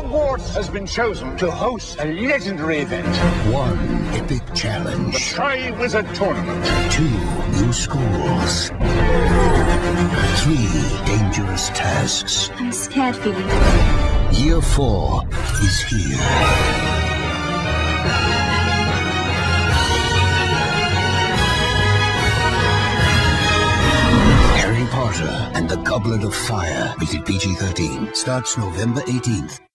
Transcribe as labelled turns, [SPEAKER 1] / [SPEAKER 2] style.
[SPEAKER 1] Hogwarts has been chosen to host a legendary event.
[SPEAKER 2] 1 epic challenge.
[SPEAKER 1] The Tri-Wizard Tournament.
[SPEAKER 2] 2 new schools. 3 dangerous tasks.
[SPEAKER 3] I'm scared for you.
[SPEAKER 2] Year 4 is here. Harry Potter and the Goblet of Fire, rated PG-13, starts November 18th.